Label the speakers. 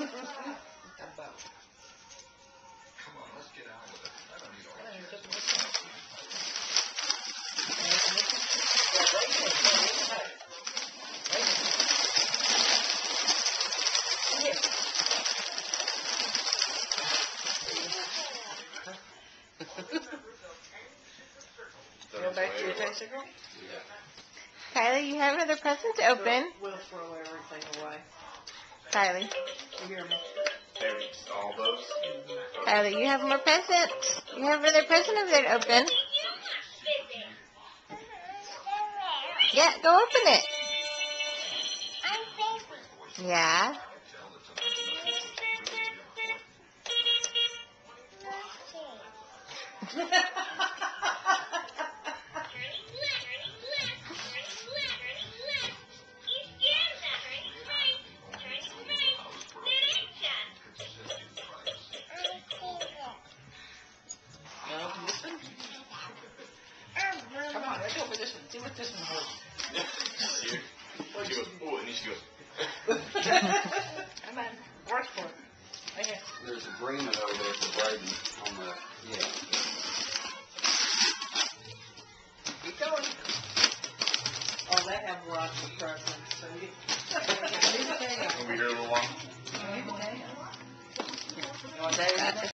Speaker 1: Come on, let's get out of it. I don't need all that.
Speaker 2: Go back to your bicycle.
Speaker 3: Kylie, you have another present to open.
Speaker 2: We'll throw everything away.
Speaker 3: Kylie.
Speaker 2: You hear me?
Speaker 1: All those?
Speaker 3: Kylie, you have more presents. You have another present over there to open. Yeah, go open it. Yeah.
Speaker 2: Come on, let's go for this one. See what this one holds.
Speaker 1: She goes, oh, and then she goes.
Speaker 2: Come on, work for it. Right here.
Speaker 4: There's agreement over there for Braden on the, yeah.
Speaker 2: Keep going. Oh, they have lots of presents, so you...
Speaker 1: Can we hear a little long?
Speaker 2: You want that?